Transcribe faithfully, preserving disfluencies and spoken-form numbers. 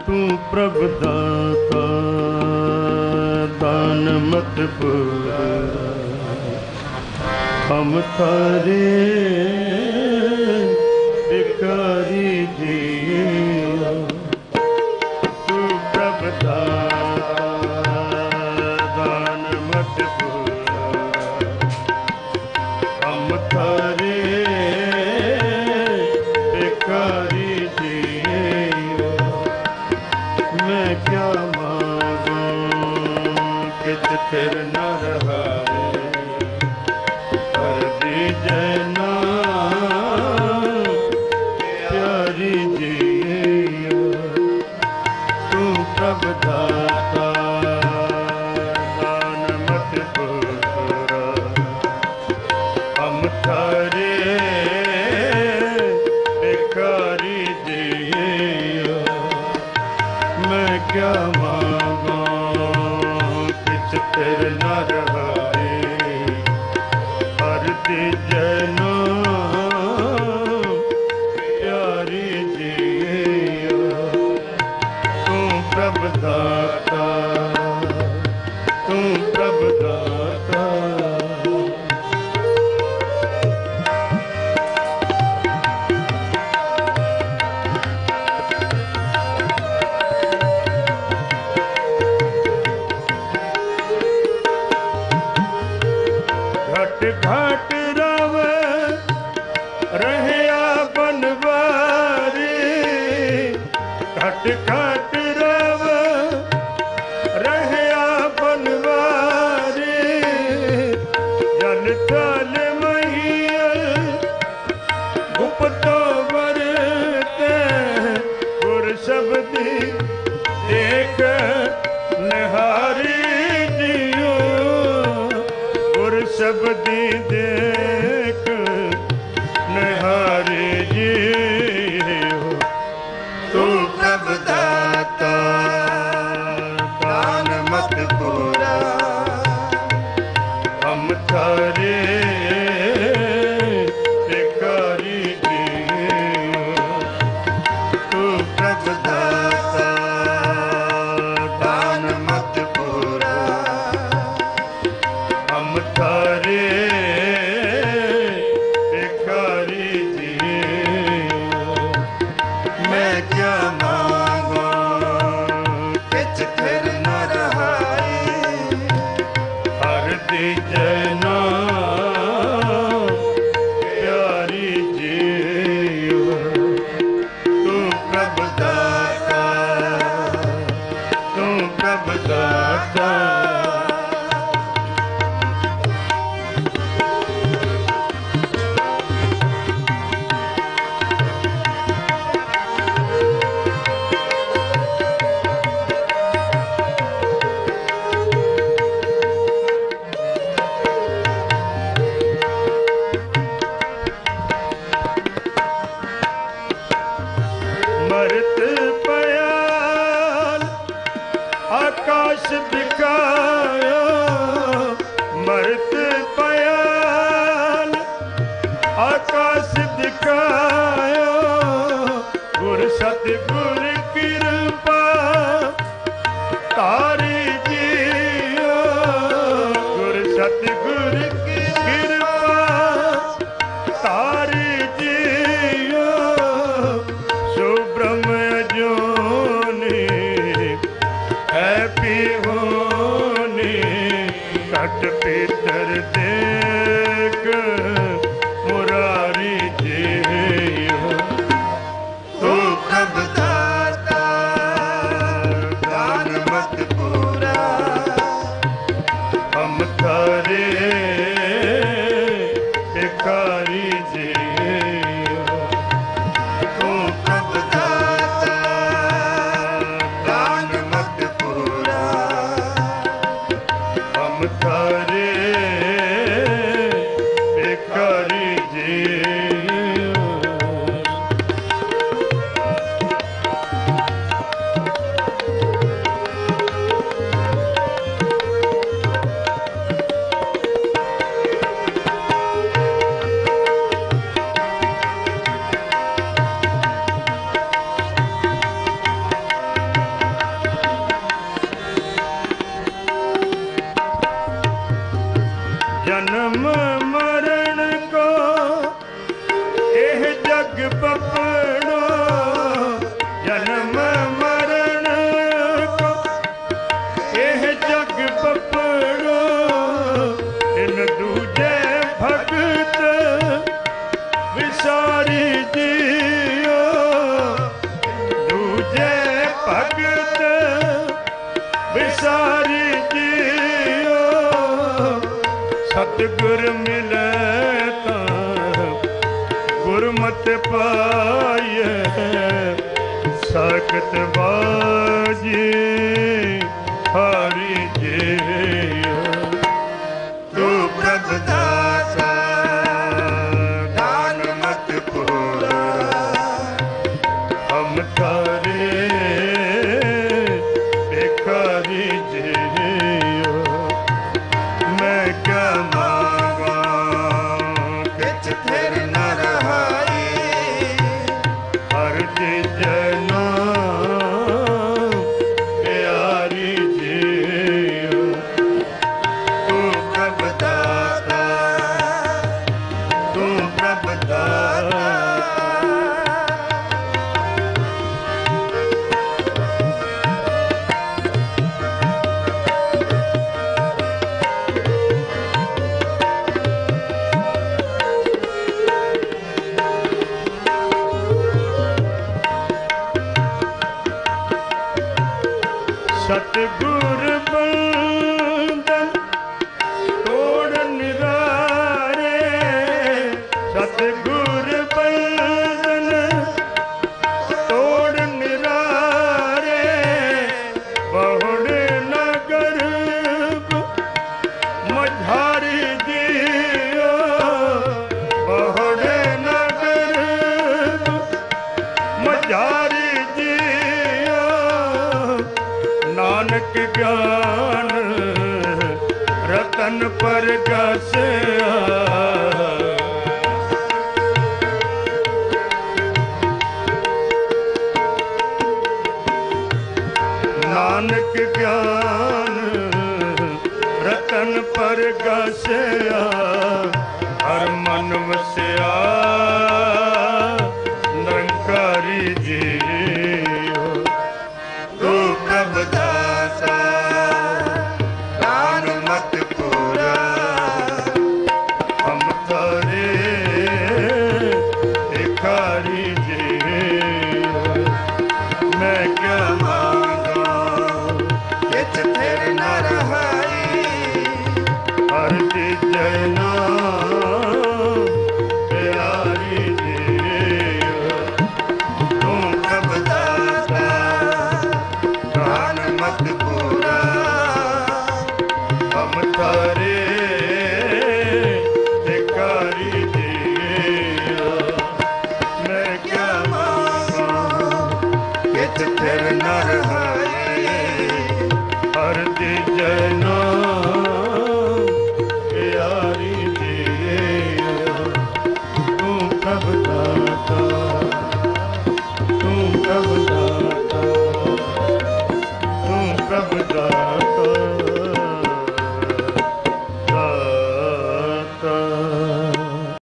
तू प्रभु दाता दान मत पूरा, हम थारे भिखारी जियो। तू प्रभु दाता दान मत पूरा, हम थारे भिखारी जियो। मैं क्या मांगूं कित फिर न रहा जना प्यारी जियो। तू प्रभु दाता दान मत पूरा, हम थारे भिखारी जियो। मैं क्या मांगूं किछ फिर न रहा जना प्यारी जियो। तू प्रभु दाता तू प्रभु दाता। घट घट घट घट रव रहया बनवारी, जल थल महियल गुप्तो वरते। गुर शब्दी देख निहारी जियो, गुर शब्दी देख निहारी जियो। तू प्रभु दाता दान मत पूरा, हम थारे भिखारी जियो। तू प्रभु दाता दान मत पूरा, हम थारे भिखारी जियो। मैं क्या जना प्यारी जियो। तू प्रभु दाता तू प्रभु दाता। मरत पयाल आकाश दिखायो, मरत पयाल आकाश दिखायो। गुर सतगुर कृपा तारी जियो, गुर सतगुर कृपा तारी जियो। ब्रह्म जोनी है पीहोनी, घट भीतर देख मुरारी जियो। तू प्रभु दाता दान मत पूरा, हम थारे भिखारी जियो। तू प्रभु दाता दान मत पूरा, हम थारे भगत विसारी जियो सतगुर मिले तां गुरमत पाए साकत बाजी हरि जियो तू प्रभु दाता दान मत पूरा हम तारे भिखारी जियो मैं क्या मांगा किछ फिर न रहाई हर जना प्यारी जियो तू प्रभु दाता तू प्रभु दाता सतगुर बंदन तोड़ निरारे सतगुर बंदन तोड़ निरारे बहुड़ नगर मझारी जियो बहुड़ नगर मझारी जियो नानक ज्ञान रतन पर गसया नानक ज्ञान रतन पर गसया हर मन वसया निरंकारी जियो तू प्रभु दाता दान मत पूरा हम तारे भिखारी जियो मैं क्या मांगा किछ फिर न रहाई हर जना प्यारी जियो तू प्रभु दाता दान मत पूरा हम तारे भिखारी जियो मैं क्या मांगा किछ फिर न रहाई